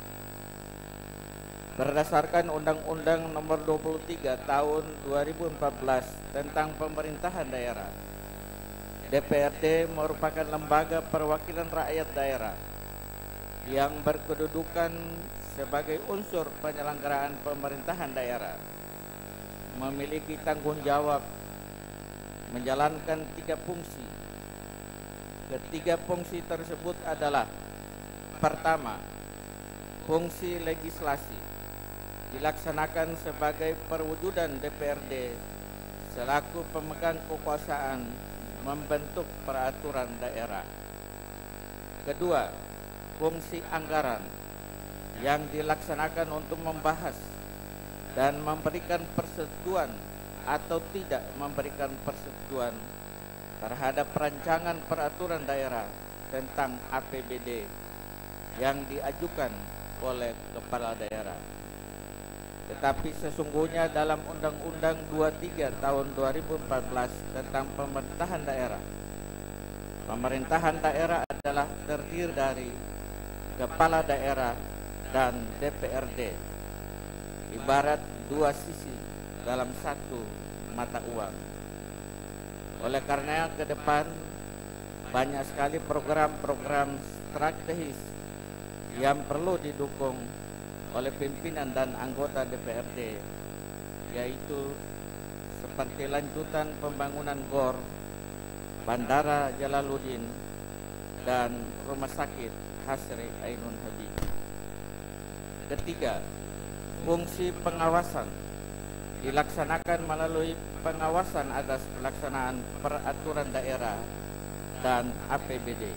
Berdasarkan Undang-Undang Nomor dua puluh tiga Tahun dua ribu empat belas tentang pemerintahan daerah, D P R D merupakan lembaga perwakilan rakyat daerah yang berkedudukan sebagai unsur penyelenggaraan pemerintahan daerah, memiliki tanggung jawab menjalankan tiga fungsi. Ketiga fungsi tersebut adalah: pertama, fungsi legislasi dilaksanakan sebagai perwujudan D P R D selaku pemegang kekuasaan membentuk peraturan daerah. Kedua, fungsi anggaran yang dilaksanakan untuk membahas dan memberikan persetujuan atau tidak memberikan persetujuan terhadap rancangan peraturan daerah tentang A P B D yang diajukan oleh kepala daerah. Tetapi sesungguhnya dalam Undang-Undang dua puluh tiga Tahun dua ribu empat belas tentang pemerintahan daerah, pemerintahan daerah adalah terdiri dari kepala daerah dan D P R D, ibarat dua sisi dalam satu mata uang. Oleh karenanya ke depan banyak sekali program-program strategis yang perlu didukung oleh pimpinan dan anggota D P R D, yaitu seperti lanjutan pembangunan G O R, Bandara Jalaluddin, dan Rumah Sakit Hasri Ainun Habib. Ketiga, fungsi pengawasan dilaksanakan melalui pengawasan atas pelaksanaan peraturan daerah dan A P B D.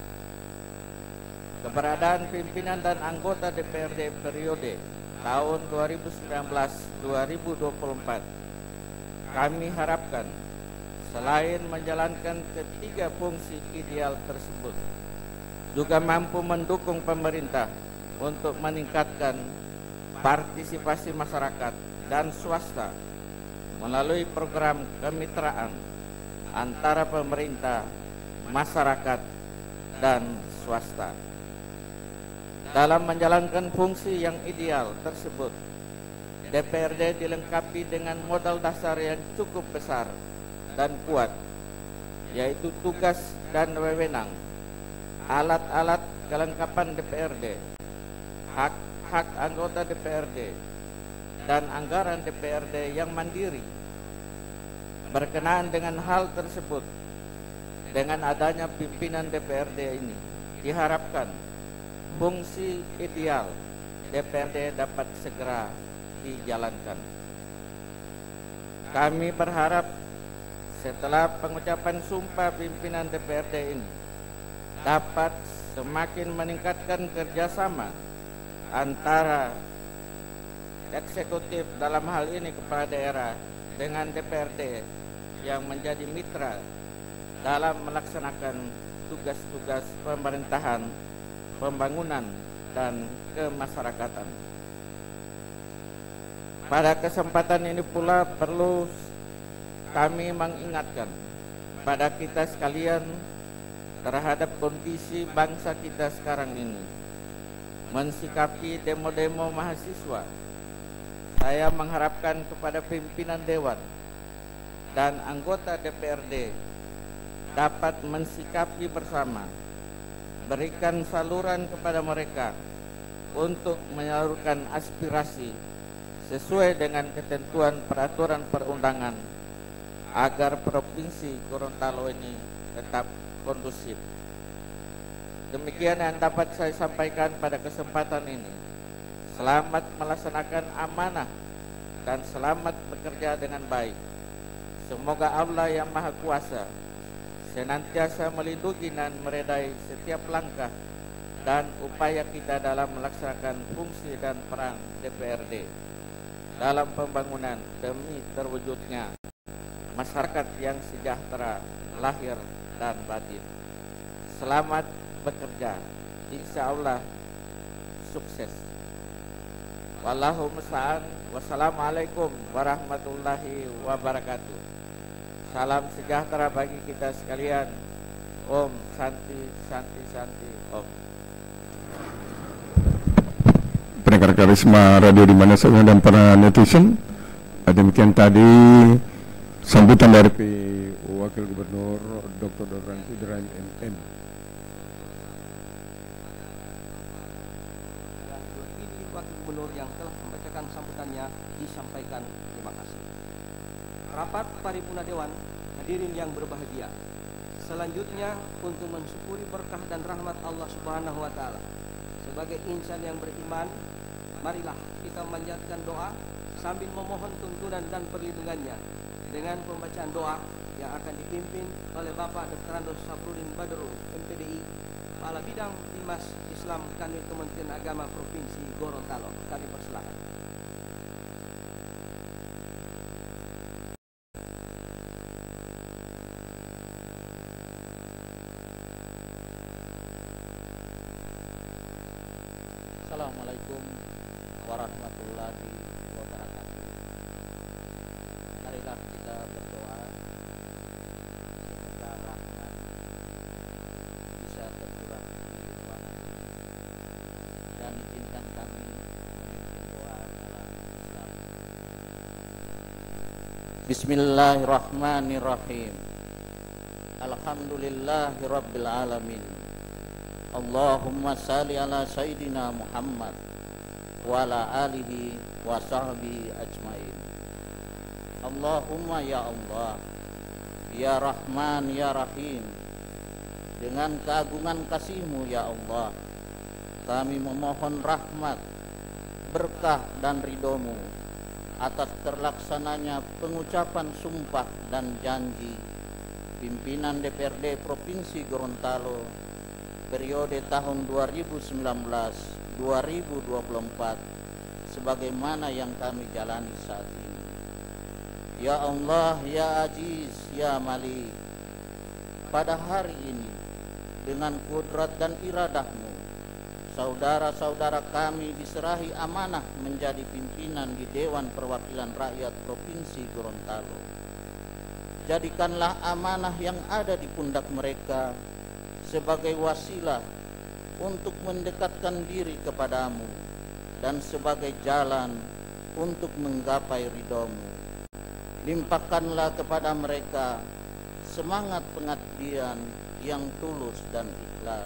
Keberadaan pimpinan dan anggota D P R D periode tahun dua ribu sembilan belas sampai dua ribu dua puluh empat, kami harapkan selain menjalankan ketiga fungsi ideal tersebut, juga mampu mendukung pemerintah untuk meningkatkan partisipasi masyarakat dan swasta melalui program kemitraan antara pemerintah, masyarakat, dan swasta. Dalam menjalankan fungsi yang ideal tersebut, D P R D dilengkapi dengan modal dasar yang cukup besar dan kuat, yaitu tugas dan wewenang, alat-alat kelengkapan D P R D, hak-hak anggota D P R D, dan anggaran D P R D yang mandiri. Berkenaan dengan hal tersebut, dengan adanya pimpinan D P R D ini, diharapkan fungsi ideal D P R D dapat segera dijalankan. Kami berharap setelah pengucapan sumpah pimpinan D P R D ini dapat semakin meningkatkan kerjasama antara eksekutif dalam hal ini kepala daerah dengan D P R D yang menjadi mitra dalam melaksanakan tugas-tugas pemerintahan, pembangunan, dan kemasyarakatan. Pada kesempatan ini pula perlu kami mengingatkan pada kita sekalian terhadap kondisi bangsa kita sekarang ini. Mensikapi demo-demo mahasiswa, saya mengharapkan kepada pimpinan Dewan dan anggota D P R D dapat mensikapi bersama berikan saluran kepada mereka untuk menyalurkan aspirasi sesuai dengan ketentuan peraturan perundangan agar Provinsi Gorontalo ini tetap kondusif. Demikian yang dapat saya sampaikan pada kesempatan ini. Selamat melaksanakan amanah dan selamat bekerja dengan baik. Semoga Allah yang Maha Kuasa senantiasa melindungi dan meredai setiap langkah dan upaya kita dalam melaksanakan fungsi dan peran D P R D dalam pembangunan demi terwujudnya masyarakat yang sejahtera lahir dan batin. Selamat bekerja, insya Allah sukses. Wallahu musta'an. Wassalamualaikum warahmatullahi wabarakatuh. Salam sejahtera bagi kita sekalian. Om Santi Santi Santi Om. Pendengar Karisma Radio di mana saja dan para netizen, demikian tadi sambutan dari Wakil Gubernur Doktor Dodran Ibrahim M M. Wakil Gubernur yang telah membacakan sambutannya disampaikan terima kasih. Rapat Paripurna Dewan, hadirin yang berbahagia. Selanjutnya untuk mensyukuri berkah dan rahmat Allah Subhanahu wa taala. Sebagai insan yang beriman, marilah kita memanjatkan doa sambil memohon tuntunan dan perlindungannya dengan pembacaan doa yang akan dipimpin oleh Bapak Doktor Andos Safrudin Badrul M P D I, Kepala Bidang Bimas Islam Kanwil Kementerian Agama Provinsi Gorontalo. Kami persilakan. Assalamualaikum warahmatullahi wabarakatuh. Marilah kita berdoa semoga rahmat bisa tercurah di ruangan ini, dan izinkan kami memimpin doa dalam Islam. Bismillahirrahmanirrahim. Alhamdulillahi rabbil alamin. Allahumma salli ala Sayyidina Muhammad wa ala alihi wa sahbihi ajmain. Allahumma ya Allah, ya Rahman ya Rahim, dengan keagungan kasih-Mu ya Allah, kami memohon rahmat, berkah dan ridho-Mu atas terlaksananya pengucapan sumpah dan janji pimpinan D P R D Provinsi Gorontalo periode tahun dua ribu sembilan belas sampai dua ribu dua puluh empat sebagaimana yang kami jalani saat ini. Ya Allah, ya Aziz, ya Malik, pada hari ini dengan kudrat dan iradah-Mu, saudara-saudara kami diserahi amanah menjadi pimpinan di Dewan Perwakilan Rakyat Provinsi Gorontalo. Jadikanlah amanah yang ada di pundak mereka sebagai wasilah untuk mendekatkan diri kepadamu dan sebagai jalan untuk menggapai ridho-Mu. Limpahkanlah kepada mereka semangat pengabdian yang tulus dan ikhlas.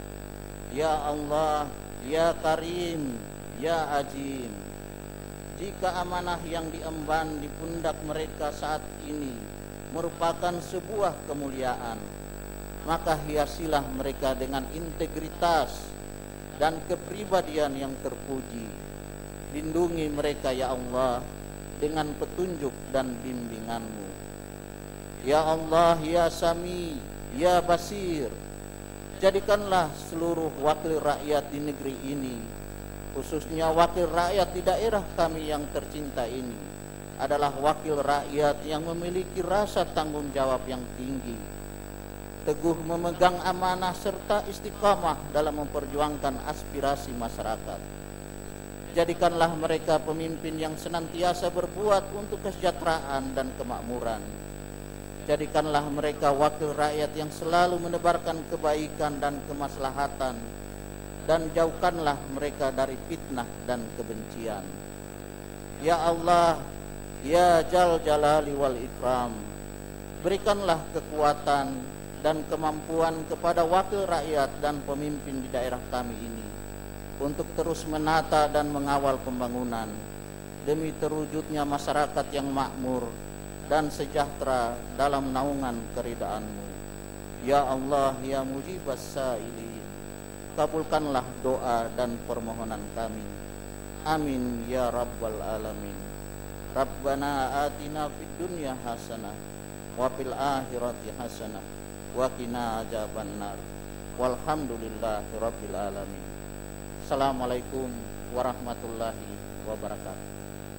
Ya Allah, ya Karim, ya Azim, jika amanah yang diemban di pundak mereka saat ini merupakan sebuah kemuliaan, maka hiasilah mereka dengan integritas dan kepribadian yang terpuji. Lindungi mereka ya Allah dengan petunjuk dan bimbingan-Mu. Ya Allah, ya Sami, ya Basir, jadikanlah seluruh wakil rakyat di negeri ini, khususnya wakil rakyat di daerah kami yang tercinta ini, adalah wakil rakyat yang memiliki rasa tanggung jawab yang tinggi, teguh memegang amanah serta istiqamah dalam memperjuangkan aspirasi masyarakat. Jadikanlah mereka pemimpin yang senantiasa berbuat untuk kesejahteraan dan kemakmuran. Jadikanlah mereka wakil rakyat yang selalu menebarkan kebaikan dan kemaslahatan, dan jauhkanlah mereka dari fitnah dan kebencian. Ya Allah, ya Jal Jalali wal Ikram, berikanlah kekuatan dan kemampuan kepada wakil rakyat dan pemimpin di daerah kami ini untuk terus menata dan mengawal pembangunan demi terwujudnya masyarakat yang makmur dan sejahtera dalam naungan keridaan-Mu. Ya Allah, ya mujibas sa'ilin, kabulkanlah doa dan permohonan kami. Amin ya rabbal alamin. Rabbana atina fid dunya hasanah wa fil akhirati hasanah wa qina adzabannar. Walhamdulillahi rabbil alamin. Assalamualaikum warahmatullahi wabarakatuh.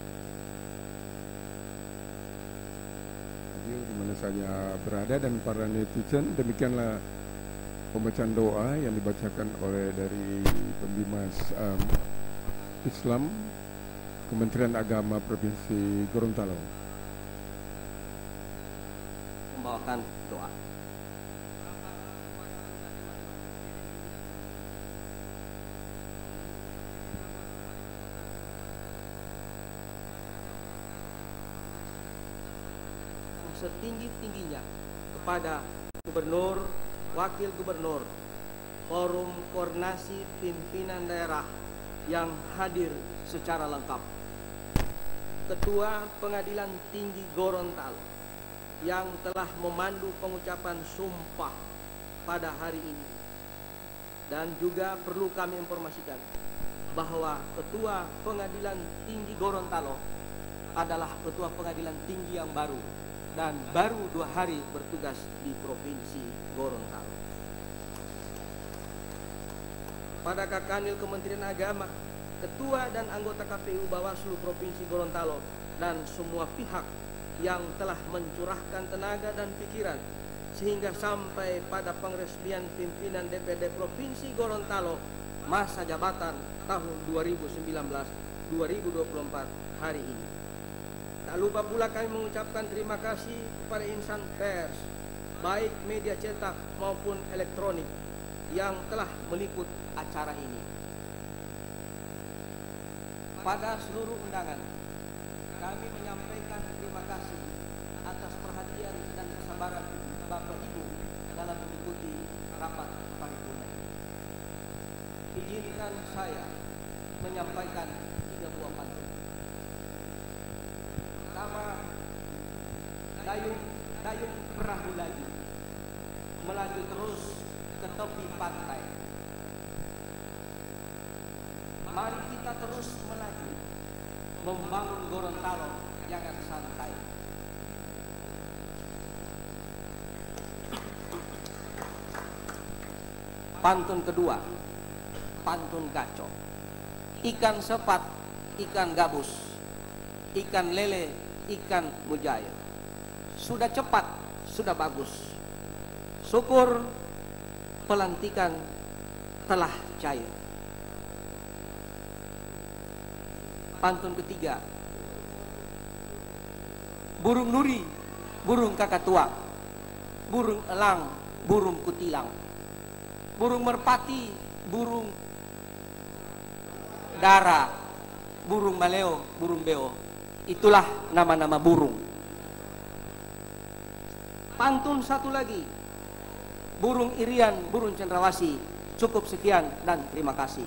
Di mana saja berada dan para netizen, demikianlah pembacaan doa yang dibacakan oleh dari Pembimas um, Islam Kementerian Agama Provinsi Gorontalo. Membawakan doa. Setinggi-tingginya kepada Gubernur, Wakil Gubernur, Forum Koordinasi Pimpinan Daerah yang hadir secara lengkap, Ketua Pengadilan Tinggi Gorontalo yang telah memandu pengucapan sumpah pada hari ini, dan juga perlu kami informasikan bahwa Ketua Pengadilan Tinggi Gorontalo adalah Ketua Pengadilan Tinggi yang baru dan baru dua hari bertugas di Provinsi Gorontalo. Pada Kakanwil Kementerian Agama, Ketua dan anggota K P U Bawaslu Provinsi Gorontalo dan semua pihak yang telah mencurahkan tenaga dan pikiran sehingga sampai pada pengresmian pimpinan D P R D Provinsi Gorontalo masa jabatan tahun dua ribu sembilan belas dua ribu dua puluh empat hari ini. Tak lupa pula kami mengucapkan terima kasih kepada insan pers, baik media cetak maupun elektronik, yang telah meliput acara ini. Pada seluruh undangan, kami menyampaikan terima kasih atas perhatian dan kesabaran Bapak Ibu dalam mengikuti rapat paripurna ini. Izinkan saya menyampaikan tiga buah pantun. Pertama, dayung dayung perahu lagi, melaju terus ke tepi pantai. Mari kita terus melaju, membangun Gorontalo yang santai. Pantun kedua, pantun gaco. Ikan sepat, ikan gabus, ikan lele, ikan mujair. Sudah cepat, sudah bagus. Syukur pelantikan telah cair. Pantun ketiga, burung nuri, burung kakatua, burung elang, burung kutilang, burung merpati, burung dara, burung maleo, burung beo. Itulah nama-nama burung. Pantun satu lagi, burung irian, burung cendrawasih. Cukup sekian dan terima kasih.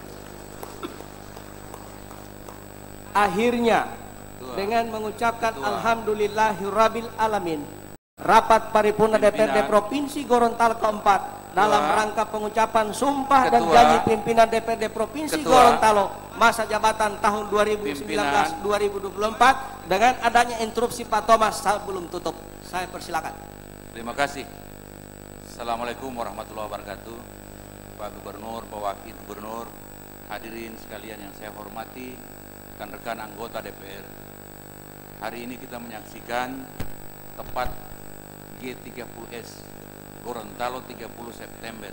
Akhirnya dengan mengucapkan alhamdulillahirabbil alamin, rapat paripurna D P R D Provinsi Gorontalo keempat dalam rangka pengucapan sumpah dan janji pimpinan D P R D Provinsi Gorontalo masa jabatan tahun dua ribu sembilan belas dua ribu dua puluh empat dengan adanya interupsi Pak Thomas sebelum tutup. Saya persilakan. Terima kasih. Assalamualaikum warahmatullahi wabarakatuh. Pak Gubernur, Pak Wakil Gubernur, hadirin sekalian yang saya hormati, rekan-rekan anggota D P R. Hari ini kita menyaksikan tepat G tiga puluh S Gorontalo tiga puluh September.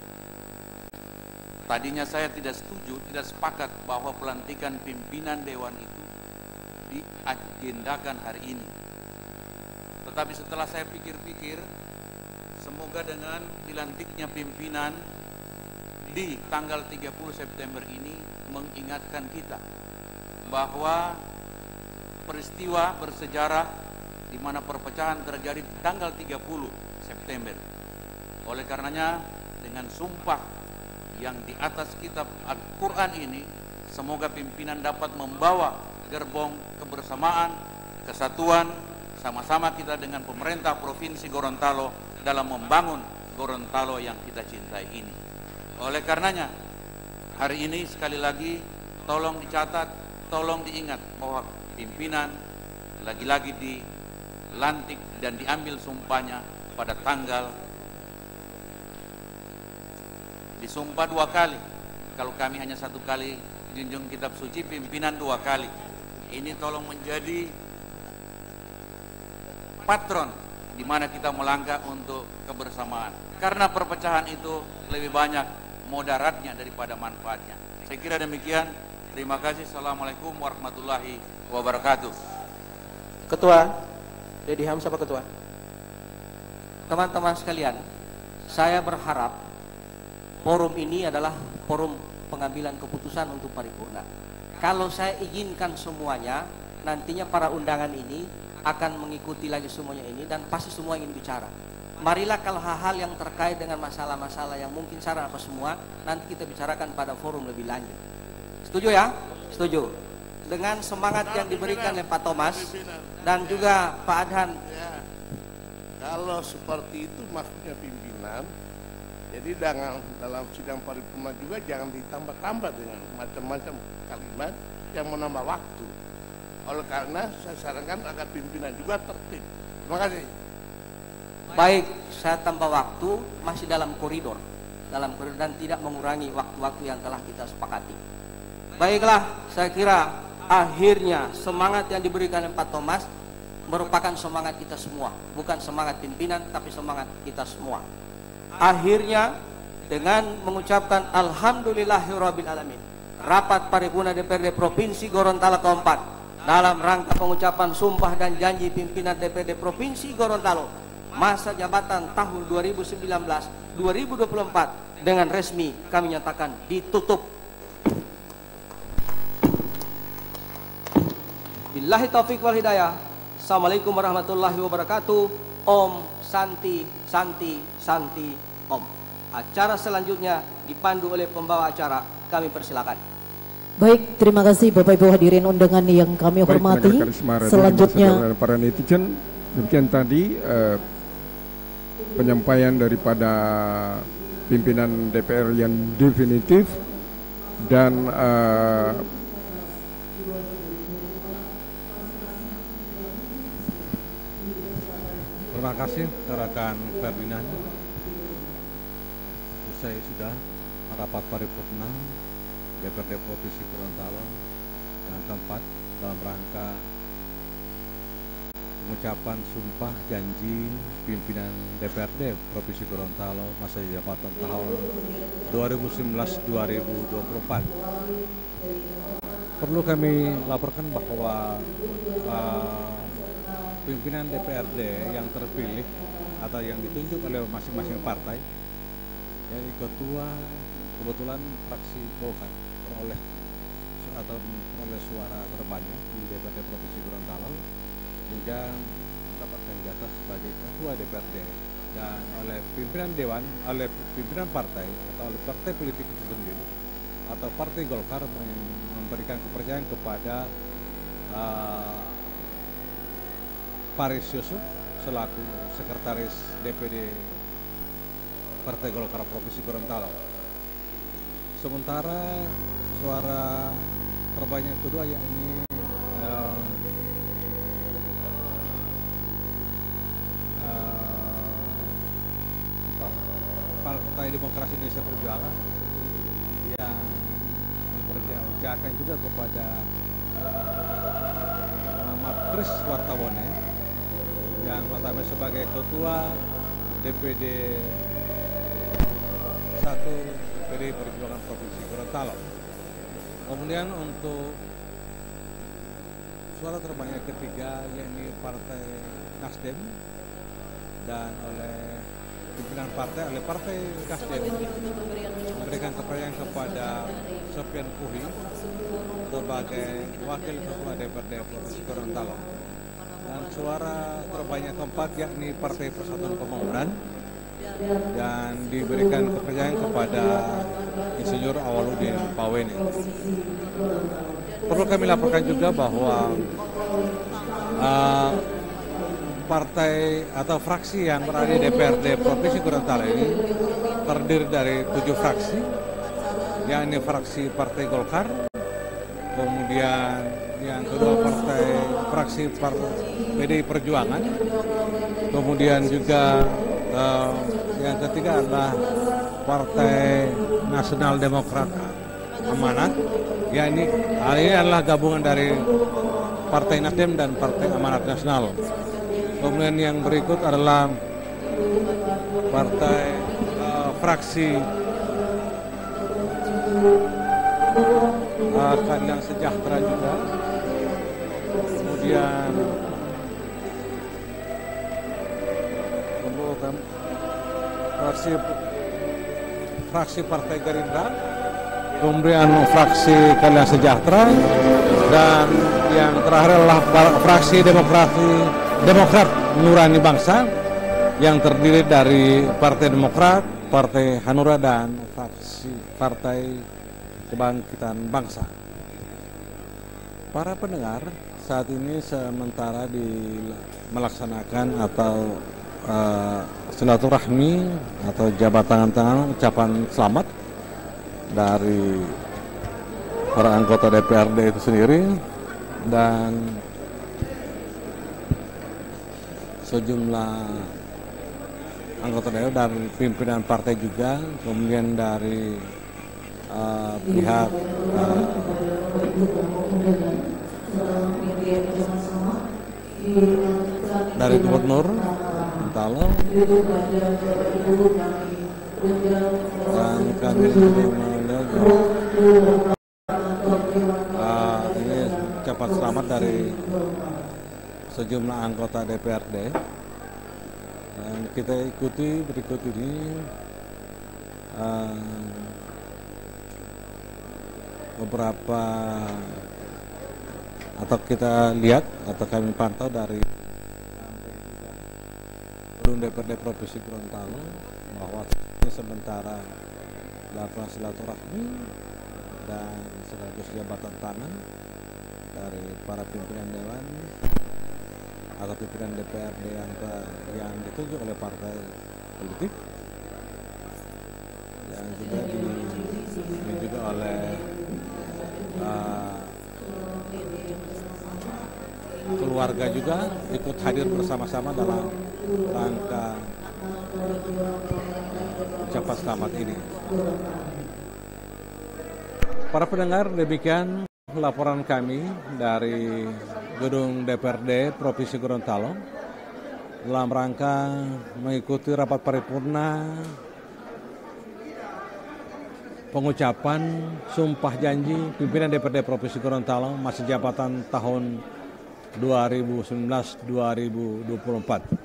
Tadinya saya tidak setuju, tidak sepakat bahwa pelantikan pimpinan dewan itu diagendakan hari ini. Tetapi setelah saya pikir-pikir, semoga dengan dilantiknya pimpinan di tanggal tiga puluh September ini mengingatkan kita bahwa peristiwa bersejarah di mana perpecahan terjadi tanggal tiga puluh September Oleh karenanya, dengan sumpah yang di atas kitab Al-Quran ini, semoga pimpinan dapat membawa gerbong kebersamaan, kesatuan, sama-sama kita dengan pemerintah Provinsi Gorontalo dalam membangun Gorontalo yang kita cintai ini. Oleh karenanya, hari ini sekali lagi tolong dicatat, tolong diingat bahwa pimpinan lagi-lagi dilantik dan diambil sumpahnya pada tanggal, disumpah dua kali. Kalau kami hanya satu kali junjung kitab suci, pimpinan dua kali. Ini tolong menjadi patron di mana kita melangkah untuk kebersamaan. Karena perpecahan itu lebih banyak mudaratnya daripada manfaatnya. Saya kira demikian. Terima kasih. Assalamualaikum warahmatullahi wabarakatuh. Ketua, Dedi Hamzah Pak Ketua. Teman-teman sekalian, saya berharap forum ini adalah forum pengambilan keputusan untuk paripurna. Kalau saya izinkan semuanya, nantinya para undangan ini akan mengikuti lagi semuanya ini dan pasti semua ingin bicara. Marilah kalau hal-hal yang terkait dengan masalah-masalah yang mungkin saran apa semua, nanti kita bicarakan pada forum lebih lanjut. Setuju ya? Setuju. Dengan semangat yang diberikan oleh Pak Thomas dan juga Pak Adhan. Ya, kalau seperti itu maksudnya pimpinan, jadi dalam, dalam sidang paripurna juga jangan ditambah-tambah dengan macam-macam kalimat yang menambah waktu. Oleh karena saya sarankan agar pimpinan juga tertib. Terima kasih. Baik, saya tambah waktu masih dalam koridor, dalam koridor dan tidak mengurangi waktu-waktu yang telah kita sepakati. Baiklah, saya kira akhirnya semangat yang diberikan oleh Pak Thomas merupakan semangat kita semua, bukan semangat pimpinan tapi semangat kita semua. Akhirnya dengan mengucapkan alhamdulillahirabbil alamin, rapat paripurna D P R D Provinsi Gorontalo keempat dalam rangka pengucapan sumpah dan janji pimpinan D P R D Provinsi Gorontalo masa jabatan tahun dua ribu sembilan belas dua ribu dua puluh empat dengan resmi kami nyatakan ditutup. Billahi taufiq wal hidayah. Assalamualaikum warahmatullahi wabarakatuh. Om Santi Santi Santi Om. Acara selanjutnya dipandu oleh pembawa acara. Kami persilakan. Baik, terima kasih Bapak Ibu hadirin undangan yang kami hormati. Baik, selanjutnya para netizen, demikian tadi eh, penyampaian daripada pimpinan D P R yang definitif dan eh, terima kasih rekan Ferdinand. Usai sudah rapat paripurna D P R D Provinsi Gorontalo yang keempat dalam rangka pengucapan sumpah janji pimpinan D P R D Provinsi Gorontalo masa jabatan tahun dua ribu sembilan belas sampai dua ribu dua puluh empat. Perlu kami laporkan bahwa uh, pimpinan D P R D yang terpilih atau yang ditunjuk oleh masing-masing partai, jadi ketua kebetulan fraksi Golkar peroleh atau peroleh suara terbanyak di D P R D Provinsi Gorontalo hingga mendapatkan jatah sebagai ketua D P R D, dan oleh pimpinan dewan, oleh pimpinan partai atau oleh partai politik itu sendiri atau partai Golkar memberikan kepercayaan kepada uh, Paris Yusuf selaku sekretaris D P D Partai Golkar Provinsi Gorontalo. Sementara suara terbanyak kedua yakni uh, uh, Partai Demokrasi Indonesia Perjuangan yang mempercayakan juga kepada Muhammad Kris Wartawone yang notabene sebagai ketua D P D satu P D I Perjuangan Provinsi Gorontalo. Kemudian untuk suara terbanyak ketiga yakni Partai Nasdem dan oleh pimpinan partai oleh Partai Nasdem memberikan kepercayaan kepada Sofian Puhi sebagai wakil ketua D P R D Provinsi Gorontalo. Dan suara terbanyak keempat yakni Partai Persatuan Pembangunan dan diberikan kepercayaan kepada Insinyur Awaludin Pawene. Perlu kami laporkan juga bahwa uh, partai atau fraksi yang berada di D P R D Provinsi Gorontalo ini terdiri dari tujuh fraksi, yakni fraksi Partai Golkar, kemudian yang kedua partai fraksi par, P D I Perjuangan, kemudian juga uh, yang ketiga adalah Partai Nasional Demokrat Amanat, yakni hal ini adalah gabungan dari Partai Nasdem dan Partai Amanat Nasional. Kemudian yang berikut adalah partai uh, fraksi uh, Keadilan Sejahtera juga. Kemudian fraksi fraksi Partai Gerindra, kemudian fraksi Keadilan Sejahtera, dan yang terakhir adalah fraksi Demokrasi Demokrat Nurani Bangsa yang terdiri dari Partai Demokrat, Partai Hanura, dan fraksi Partai Kebangkitan Bangsa. Para pendengar, saat ini sementara di melaksanakan atau uh, silaturahmi atau jabat tangan-tangan ucapan selamat dari para anggota D P R D itu sendiri dan sejumlah anggota D P R dan pimpinan partai juga, kemudian dari uh, pihak uh, dari Gubernur Gorontalo, dan kami melihat uh, ini ucapan selamat dari sejumlah anggota D P R D, dan kita ikuti berikut ini uh, beberapa atau kita lihat atau kami pantau dari gedung D P R D Provinsi Gorontalo bahwa ini sementara dilakukan silaturahmi dan sekaligus jabatan tangan dari para pimpinan dewan atau pimpinan D P R D yang, yang ditunjuk oleh partai politik, yang juga di juga oleh uh, keluarga juga ikut hadir bersama-sama dalam rangka ucapan selamat ini. Para pendengar, demikian laporan kami dari gedung D P R D Provinsi Gorontalo dalam rangka mengikuti rapat paripurna pengucapan sumpah janji pimpinan D P R D Provinsi Gorontalo masa jabatan tahun dua ribu sembilan belas sampai dua ribu dua puluh empat.